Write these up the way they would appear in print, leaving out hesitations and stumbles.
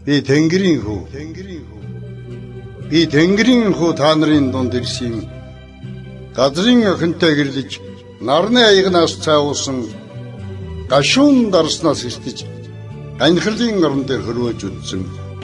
Би Тэнгэрийн хүү. Би Тэнгэрийн хүү та нарын дунд ирсэн юм. Газрын охинтой гэрлэж, нарны аягнаас цаавуулсан гашуун дарснаас иртэж, анхирлын орон дээр хөрвөөж үдсэн.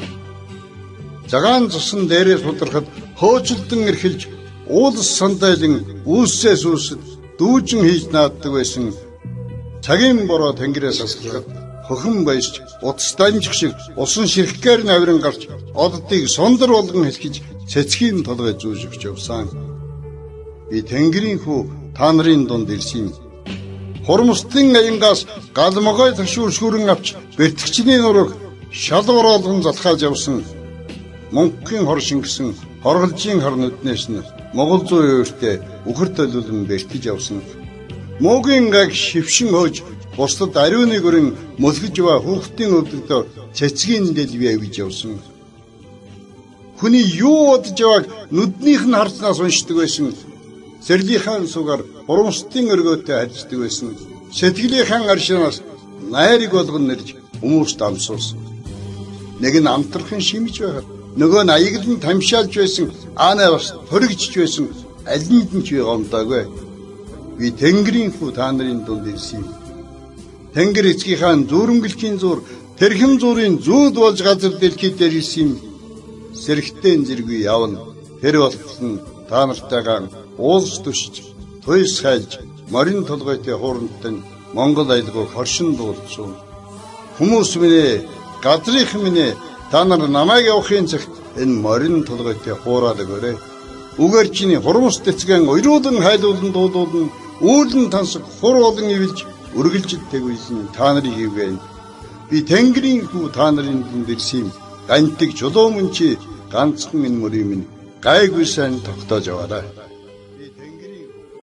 Цагаан цусан дээрээс удрахад хөөцөлдөн эрхэлж, уулс сандайлан үүссээс үүсэд дүүжин хийж нааддаг байсан. Цагийн бороо Тэнгэрээс асгалахад хөхөн баясч утас данжих шиг усан ширхгээр наврын гарч оддыг сондөр болгон хэлхиж цэцгийн толгой зүүжигч явсан. Би Тэнгэрийн хүү та нарын дунд ирсэн юм. Хурамстын аянгаас галмогой ташууршгүрэн авч бэртгчний нураг шалвар болгон залхааж явсан. Монголын хор шингэсэн хорголжийн хор нүднээс нь Монгол зүй өөртөө үхэр төлөвлөн бэртгэж явсан. Мөгийн гаг шившин хөөж бусдад ариуны гөрөн мөлгөж ба хүүхдийн өвдөгдөө цэцгийн дэлбий авиж явсан. Хүний юу бодож байгааг нүднийх нь харснаас уншдаг байсан. Сэрлийнхаа сугаар хурамстын өргөөтэй харьцдаг байсан. Сэтгэлийнхаа аршинаас найрыг болгон нэрж хүмүүст амсуулсан. Нэг нь амтрахын шимж байгаад нөгөө нь аяглан тамшаалж байсан. Аанаа бас төрөгжж байсан. Алинд нь ч гомдоогүй. Би Тэнгэрийн хүү та нарын дунд ирсэн юм. Тэнгэр эцгийнхаа зүрэмгэлхийн зур тэрхэм зурын зүүд болж газар дэлхийд дээр ирсэн юм. Сэрэгтэн зэргүй явна. Тэр болтон та нартайгаа уулс түшиж, туйс хайлж, морин толгойтой хуурантан Монгол айлгыг хоршин дуулсан. Хүмүүс минь ээ, газрынх минь ээ, та нар намайг явахын цагт энэ морин толгойтой хуураад өгөөрэй. Үгээр чиний хурамс тэцгэн уйруулан хайлуулан дуулуулан үүлэн тансаг хур болон ивэлж үргэлжид тэгвэсэн та нарыг ивгэн. Би Тэнгэрийн хүү та нарын дунд ирсэн юм. Гантиг чулуун мөн чи ганцхан энэ мөрийн минь гайгүй сайн тогтоож яваарай.